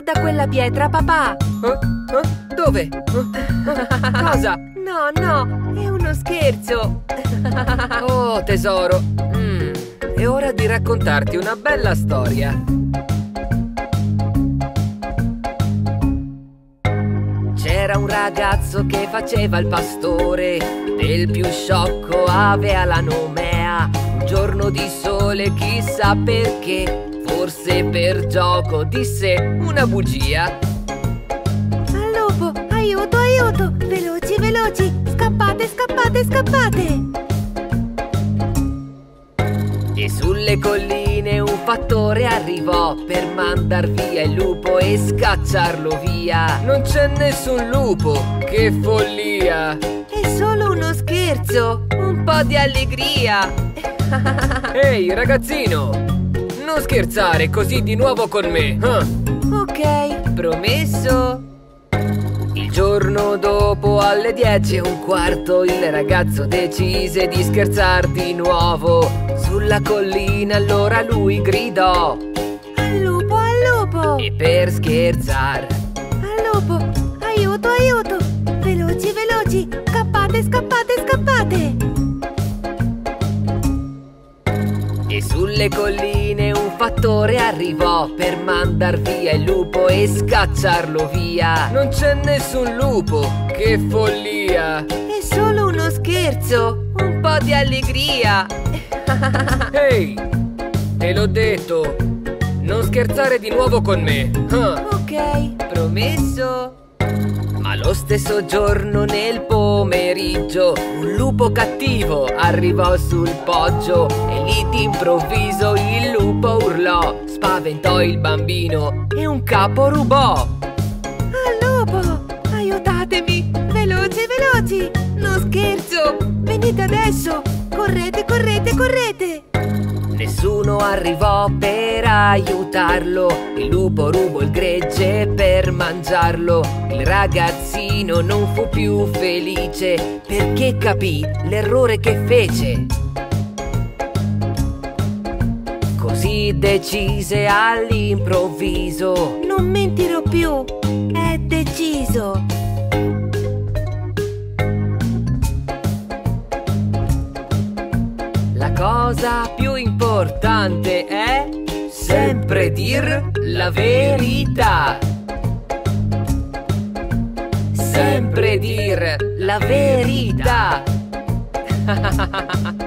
Guarda quella pietra, papà! Dove? Cosa? No, no, è uno scherzo! Oh, tesoro! È ora di raccontarti una bella storia. C'era un ragazzo che faceva il pastore, del più sciocco ave alla nomea. Un giorno di sole, chissà perché, forse per gioco, disse una bugia. Al lupo, aiuto, aiuto! Veloci, veloci! Scappate, scappate, scappate! E sulle colline un fattore arrivò per mandar via il lupo e scacciarlo via. Non c'è nessun lupo, che follia! È solo uno scherzo! Un po' di allegria! Ehi, ragazzino! Non scherzare così di nuovo con me! Ok, promesso! Il giorno dopo alle 10:15 il ragazzo decise di scherzar di nuovo. Sulla collina allora lui gridò: Al lupo, al lupo! E per scherzar: Al lupo, aiuto, aiuto! Veloci, veloci! Scappate, scappate, scappate! E sulle colline un fattore arrivò per mandar via il lupo e scacciarlo via. Non c'è nessun lupo, che follia! È solo uno scherzo! Un po' di allegria! Ehi, te l'ho detto, non scherzare di nuovo con me. Ok, promesso! Ma lo stesso giorno nel pomeriggio un lupo cattivo arrivò sul poggio e lì d'improvviso il lupo urlò, spaventò il bambino e un capo rubò. Al lupo! Aiutatemi! Veloci, veloci! Non scherzo! Venite adesso! Correte, correte, correte! Nessuno arrivò per aiutarlo. Il lupo rubò il gregge per mangiarlo. Il ragazzino non fu più felice perché capì l'errore che fece. Così decise all'improvviso: non mentirò più, è deciso. La cosa più importante è sempre dir la verità. Sempre dir la verità.